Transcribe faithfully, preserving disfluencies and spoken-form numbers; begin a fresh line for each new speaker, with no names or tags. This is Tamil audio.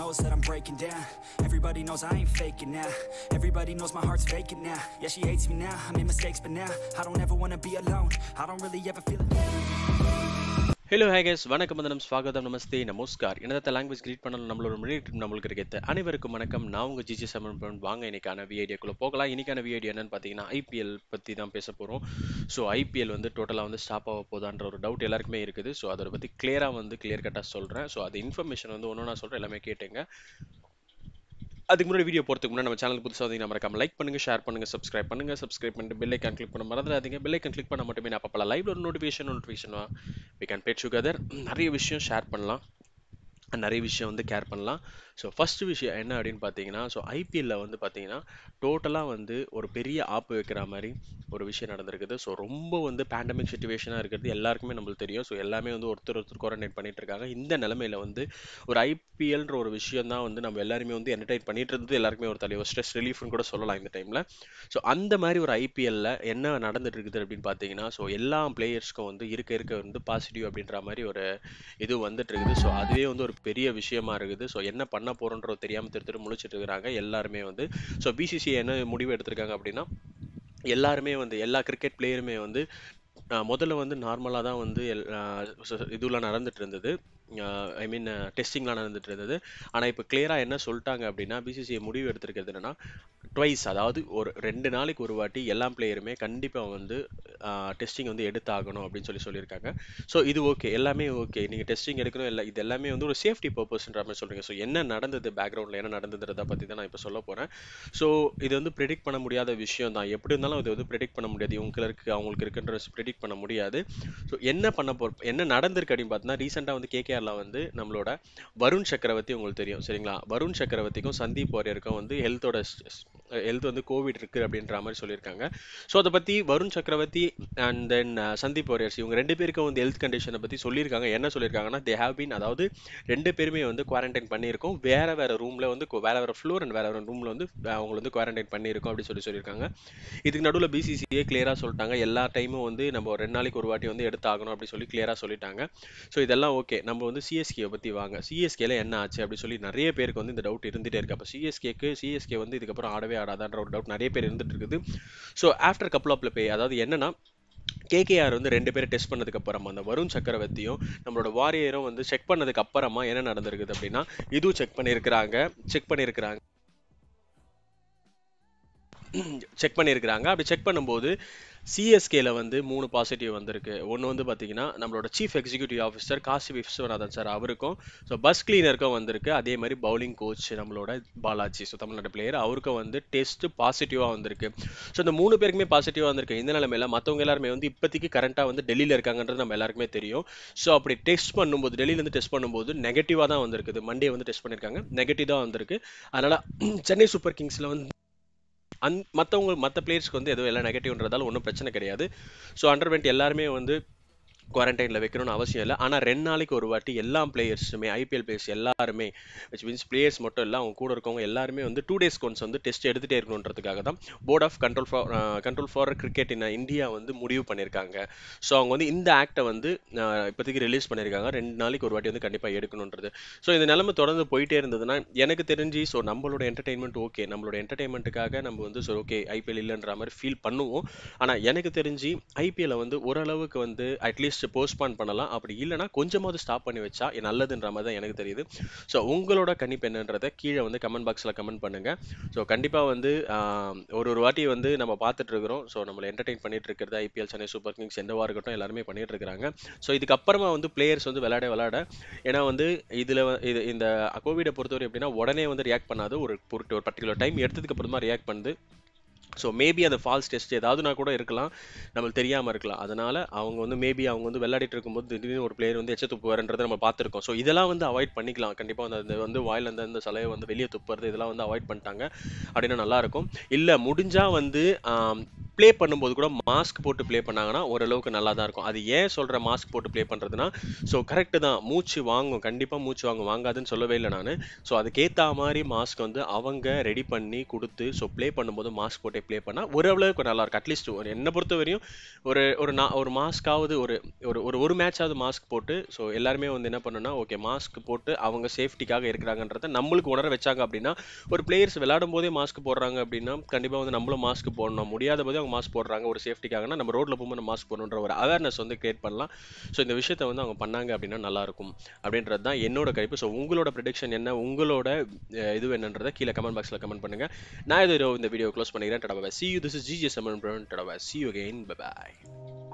knows that I'm breaking down. Everybody knows I ain't faking now. Everybody knows my heart's faking now. Yeah, she hates me now, I made mistakes but now I don't ever wanna be alone. I don't really ever feel
Hello, hi guys. வணக்கம் வந்தனம் ஸ்வாகதம் நமஸ்தே நமஸ்கார். என்னதத்த லாங்குவேஜ் கிரீட் பண்ணல நம்மளோட மொழி நம்மளுக்கு இருக்கிறது அனைவருக்கும் வணக்கம். நான் உங்க ஜிஜி சமன் வாங்க இன்னைக்கான விஐடியோக்குள்ள போகலாம். இன்னைக்கான விஐடி என்னன்னு பார்த்தீங்கன்னா ஐபிஎல் பற்றி தான் பேச போகிறோம். ஸோ ஐபிஎல் வந்து டோட்டலாக வந்து ஸ்டாப் ஆக போதான்ற ஒரு டவுட் எல்லாருக்குமே இருக்குது. ஸோ அதை பற்றி கிளியராக வந்து கிளியர் கட்டாக சொல்கிறேன். ஸோ அது இன்ஃபர்மேஷன் வந்து ஒன்று நான் சொல்கிறேன், எல்லாமே கேட்டுங்க. அதுக்கு முன்னாடி வீடியோ போகிறதுக்கு முன்னாடி நம்ம சேனல் புதுசாக வந்து மறக்காம லைக் பண்ணுங்க, ஷேர் பண்ணுங்க, சப்ஸ்கிரைப் பண்ணுங்க. சப்ஸ்கிரைப் பண்ணிட்டு பெல் ஐக்கான் கிளிக் பண்ண மறந்துடாதீங்க. பெல் ஐக்கான் கிளிக் பண்ண மட்டுமே நான் அப்பப்போ லைவ்ல ஒரு notification notification we can bat together. நிறைய விஷயம் ஷேர் பண்ணலாம், நிறைய விஷயம் வந்து கேர் பண்ணலாம். ஸோ ஃபஸ்ட்டு விஷயம் என்ன அப்படின்னு பார்த்தீங்கன்னா, ஸோ ஐபிஎல்ல வந்து பார்த்தீங்கன்னா டோட்டலாக வந்து ஒரு பெரிய ஆப்பு வைக்கிற மாதிரி ஒரு விஷயம் நடந்திருக்குது. ஸோ ரொம்ப வந்து பேண்டமிக் சுச்சுவேஷனாக இருக்கிறது எல்லாருக்குமே நம்மளுக்கு தெரியும். ஸோ எல்லாமே வந்து ஒருத்தர் ஒருத்தர் குவாரண்டைன் பண்ணிட்டு இருக்காங்க. இந்த நிலமையில வந்து ஒரு ஐபிஎல்ன்ற ஒரு விஷயம் தான் வந்து நம்ம எல்லாருமே வந்து என்டர்டைன் பண்ணிட்டு இருந்தது எல்லாருக்குமே ஒரு தலைவர் ஸ்ட்ரெஸ் ரிலீஃப்னு கூட சொல்லலாம் இந்த டைமில். ஸோ அந்த மாதிரி ஒரு ஐபிஎல்ல என்ன நடந்துட்டு இருக்குது அப்படின்னு பார்த்தீங்கன்னா, ஸோ எல்லா பிளேயர்ஸ்க்கும் வந்து இருக்க இருக்க வந்து பாசிட்டிவ் அப்படின்ற மாதிரி ஒரு இது வந்துட்டு இருக்குது. ஸோ அதுவே வந்து ஒரு பெரிய விஷயமா இருக்குது. ஸோ என்ன பண்ண போறோன்றது தெரியாமல் திரு திரு முழிச்சிட்டு இருக்கிறாங்க எல்லாருமே வந்து. ஸோ பிசிசிஐ என்ன முடிவு எடுத்திருக்காங்க அப்படின்னா, எல்லாருமே வந்து எல்லா கிரிக்கெட் பிளேயருமே வந்து முதல்ல வந்து நார்மலாக தான் வந்து இதுலாம் நடந்துட்டு இருந்தது. ஐ மீன் டெஸ்டிங்லாம் நடந்துட்டு இருந்தது. ஆனால் இப்போ கிளியராக என்ன சொல்லிட்டாங்க அப்படின்னா, பிசிசிஐ முடிவு எடுத்திருக்கிறது என்னன்னா ட்வைஸ், அதாவது ஒரு ரெண்டு நாளைக்கு ஒரு வாட்டி எல்லா பிளேயருமே கண்டிப்பாக வந்து டெஸ்டிங் வந்து எடுத்தாகணும் அப்படின்னு சொல்லி சொல்லியிருக்காங்க. ஸோ இது ஓகே, எல்லாமே ஓகே, நீங்கள் டெஸ்டிங் எடுக்கணும் இல்லை, இது எல்லாமே வந்து ஒரு சேஃப்டி பர்பஸ்ன்ற மாதிரி சொல்கிறீங்க. ஸோ என்ன நடந்தது பேக்ரவுண்டில் என்ன நடந்ததுன்றதை பற்றி தான் நான் இப்போ சொல்ல போகிறேன். ஸோ இது வந்து ப்ரெடிக்ட் பண்ண முடியாத விஷயம் தான். எப்படி இருந்தாலும் இது வந்து ப்ரெடிக்ட் பண்ண முடியாது, இவங்களுக்கு அவங்களுக்கு இருக்குன்ற ப்ரெடிக்ட் பண்ண முடியாது. ஸோ என்ன பண்ண போ என்ன நடந்திருக்கு அப்படின்னு பார்த்தீங்கன்னா, ரீசெண்டாக வந்து கேகேஆர்ல வந்து நம்மளோட வருண் சக்கரவர்த்தி உங்களுக்கு தெரியும் சரிங்களா. வருண் சக்கரவர்த்திக்கும் சந்தீப் வாரியருக்கும் வந்து ஹெல்த்தோட ஹெல்த் வந்து கோவிட் இருக்கு அப்படின்ற மாதிரி சொல்லியிருக்காங்க. ஸோ அதை பற்றி வருண் சக்கரவர்த்தி அண்ட் தென் சந்தீப் வாரியர்ஸ் இவங்க ரெண்டு பேருக்கும் வந்து ஹெல்த் கண்டிஷனை பற்றி சொல்லியிருக்காங்க. என்ன சொல்லியிருக்காங்கன்னா, தே ஹேவ் பீன், அதாவது ரெண்டு பேருமே வந்து குவாரண்டைன் பண்ணியிருக்கோம், வேற வேற ரூம்ல வந்து வேற வேற ஃப்ளோர் அண்ட் வேற வேற ரூம்ல வந்து அவங்க வந்து குவாரண்டைன் பண்ணியிருக்கோம் அப்படின்னு சொல்லி சொல்லியிருக்காங்க. இதுக்கு நடுவில் பிசிசிஐ கிளியரா சொல்லிட்டாங்க, எல்லா டைமும் வந்து நம்ம ரெண்டு நாளைக்கு ஒரு வாட்டி வந்து எடுத்தாகணும் அப்படின்னு சொல்லி கிளியரா சொல்லிட்டாங்க. ஸோ இதெல்லாம் ஓகே. நம்ம வந்து சிஎஸ்கே பற்றி வாங்க, சிஎஸ்கேல என்ன ஆச்சு அப்படின்னு சொல்லி நிறைய பேருக்கு வந்து இந்த டவுட் இருந்துகிட்டே இருக்கு. அப்போ சிஎஸ்கேக்கு சிஎஸ்கே வந்து இதுக்கப்புறம் ஆடவே ஆடாதான்ற ஒரு டவுட் நிறைய பேர் இருந்துட்டு இருக்குது. So after couple of play, அதாவது என்னன்னா கேகேஆர் வந்து ரெண்டு பேரும் டெஸ்ட் பண்ணதுக்கு அப்புறமா அந்த வருண் சக்கரவர்த்தியும் நம்மளோட வாரியரும் வந்து செக் பண்ணதுக்கு அப்புறமா என்ன நடந்திருக்குது அப்படின்னா, இதுவும் செக் பண்ணியிருக்கிறாங்க செக் பண்ணியிருக்கிறாங்க செக் பண்ணியிருக்கிறாங்க அப்படி செக் பண்ணும்போது சிஎஸ்கேல வந்து மூணு பாசிட்டிவ் வந்திருக்கு. ஒன்று வந்து பார்த்தீங்கன்னா நம்மளோட chief executive officer Kasi Viswanathan sir அவருக்கும், ஸோ பஸ் கிளீனருக்கும் வந்திருக்கு. அதே மாதிரி பவுலிங் கோச் நம்மளோட பாலாஜி, ஸோ தமிழ்நாடு பிளேயர், அவருக்கும் வந்து டெஸ்ட் பாசிட்டிவாக வந்திருக்கு. ஸோ இந்த மூணு பேருக்குமே பாசிட்டிவாக வந்திருக்கு. இந்த நிலைமையில மற்றவங்க எல்லாருமே வந்து இப்போதைக்கு கரண்ட்டாக வந்து டெல்லியில் இருக்காங்கன்றது நம்ம எல்லாருக்குமே தெரியும். ஸோ அப்படி டெஸ்ட் பண்ணும்போது டெல்லியிலேருந்து டெஸ்ட் பண்ணும்போது நெகட்டிவாக தான் வந்திருக்குது. மண்டே வந்து டெஸ்ட் பண்ணியிருக்காங்க, நெகட்டிவ் தான் வந்திருக்கு. அதனால சென்னை சூப்பர் கிங்ஸில் வந்து அந் மற்றவங்க மற்ற பிளேயர்ஸ்க்கு வந்து எதுவும் எல்லாம் நெகட்டிவ்ன்றதால ஒன்றும் பிரச்சனை கிடையாது. ஸோ அண்டர் டுவெண்ட்டி எல்லாருமே வந்து குவாரண்டைனில் வைக்கணும்னு அவசியம் இல்லை. ஆனால் ரெண்டு நாளைக்கு ஒரு வாட்டி எல்லா பிளேயர்ஸுமே ஐபிஎல் பிளேயர்ஸ் எல்லாருமே, விச் மீன்ஸ் பிளேயர்ஸ் மட்டும் இல்லை, அவங்க கூட இருக்கவங்க எல்லாருமே வந்து டூ டேஸ் ஒன்ஸ் வந்து டெஸ்ட் எடுத்துகிட்டே இருக்கணுன்றதுக்காக தான் board of control for control for cricket in India வந்து முடிவு பண்ணியிருக்காங்க. ஸோ அவங்க வந்து இந்த ஆக்டை வந்து இப்போதைக்கு ரிலீஸ் பண்ணியிருக்காங்க, ரெண்டு நாளைக்கு ஒரு வாட்டி வந்து கண்டிப்பாக எடுக்கணுன்றது. ஸோ இந்த நிலைமை தொடர்ந்து போயிட்டே இருந்ததுன்னா எனக்கு தெரிஞ்சு, ஸோ நம்மளோட என்டர்டைன்மெண்ட் ஓகே, நம்மளோட என்டர்டைன்மெண்ட்டுக்காக நம்ம வந்து ஸோ ஓகே ஐபிஎல் இல்லைன்ற மாதிரி ஃபீல் பண்ணுவோம். ஆனால் எனக்கு தெரிஞ்சு ஐபிஎல்லை வந்து ஓரளவுக்கு வந்து அட்லீஸ்ட் போஸ்ட்பான் பண்ணலாம், அப்படி இல்லைனா கொஞ்சமாவது ஸ்டாப் பண்ணி வச்சா நல்லதுன்ற மாதிரி தான் எனக்கு தெரியுது. ஸோ உங்களோட கணிப்பு என்னன்றதை கீழே வந்து கமெண்ட் பாக்ஸில் கமெண்ட் பண்ணுங்க. ஸோ கண்டிப்பாக வந்து ஒரு ஒரு வாட்டி வந்து நம்ம பார்த்துட்டு இருக்கிறோம். ஸோ நம்மளை என்டர்டெயின் பண்ணிட்டு இருக்கிறது ஐபிஎல், சென்னை சூப்பர் கிங்ஸ் எந்தவா இருக்கட்டும் எல்லாருமே பண்ணிட்டு இருக்கிறாங்க. ஸோ இதுக்கப்புறமா வந்து பிளேயர்ஸ் வந்து விளையாட விளையாட ஏன்னா வந்து இதில் இது இந்த கோவிடை பொறுத்தவரை எப்படின்னா உடனே வந்து ரியாக்ட் பண்ணாது, ஒரு ஒரு பர்டிகுலர் டைம் எடுத்ததுக்கு அப்புறமா ரியாக்ட் பண்ணுது. ஸோ மேபி அந்த ஃபால்ஸ் டெஸ்ட் ஏதாவதுனா கூட இருக்கலாம், நம்மளுக்கு தெரியாமல் இருக்கலாம். அதனால் அவங்க வந்து மேபி அவங்க வந்து விளையாடிட்டு இருக்கும்போது திடீர்னு ஒரு பிளேயர் வந்து எச்ச துப்புவாருன்றதை நம்ம பார்த்துருக்கோம். ஸோ இதெல்லாம் வந்து அவாய்ட் பண்ணிக்கலாம். கண்டிப்பாக அந்த வந்து வாயில் அந்த அந்த சலையை வந்து வெளியே துப்புறது இதெல்லாம் வந்து அவாய்ட் பண்ணிட்டாங்க அப்படின்னா நல்லாயிருக்கும். இல்லை முடிஞ்சால் வந்து ப்ளே பண்ணும்போது கூட மாஸ்க் போட்டு ப்ளே பண்ணாங்கன்னா ஓரளவுக்கு நல்லா தான் இருக்கும். அது ஏன் சொல்கிறேன் மாஸ்க் போட்டு ப்ளே பண்ணுறதுனா, ஸோ கரெக்டு தான், மூச்சு வாங்கும், கண்டிப்பாக மூச்சு வாங்கும், வாங்காதுன்னு சொல்லவே இல்லை நான். ஸோ அதுக்கேற்ற மாதிரி மாஸ்க் வந்து அவங்க ரெடி பண்ணி கொடுத்து, ஸோ ப்ளே பண்ணும்போது மாஸ்க் போட்டே ப்ளே பண்ணால் ஓரளவுக்கு நல்லாயிருக்கும். அட்லீஸ்ட் ஒரு என்னை பொறுத்த வரையும் ஒரு ஒரு நான் ஒரு மாஸ்க்காவது ஒரு ஒரு ஒரு ஒரு மேட்சாவது மாஸ்க் போட்டு, ஸோ எல்லாருமே வந்து என்ன பண்ணுன்னா, ஓகே மாஸ்க் போட்டு அவங்க சேஃப்டிக்காக இருக்கிறாங்கன்றத நம்மளுக்கு உணர வச்சாங்க அப்படின்னா, ஒரு பிளேயர்ஸ் விளையாடும் போதே மாஸ்க் போடுறாங்க அப்படின்னா கண்டிப்பாக வந்து நம்மளும் மாஸ்க் போடணும். முடியாத போதே அவங்க மாஸ்க் போடுறாங்க ஒரு சேஃப்டிக்காகனா, நம்ம ரோட்ல போகும்போது நம்ம மாஸ்க் போடணுன்ற ஒரு அவேர்னஸ் வந்து கிரியேட் பண்ணலாம். ஸோ இந்த விஷயத்தை வந்து அவங்க பண்ணாங்க அப்படின்னா நல்லாயிருக்கும் அப்படின்றது தான் என்னோட கருப்பு. ஸோ உங்களோட ப்ரெடிக்ஷன் என்ன, உங்களோட அஹ், இது என்னன்றதை கீழே கமெண்ட் பாக்ஸில் கமெண்ட் பண்ணுங்க. நான் இது இந்த வீடியோ க்ளோஸ் பண்ணிக்கிறேன். Tata bye. See you. This is G J Saman Brown. Tadabye. See you again. Bye bye.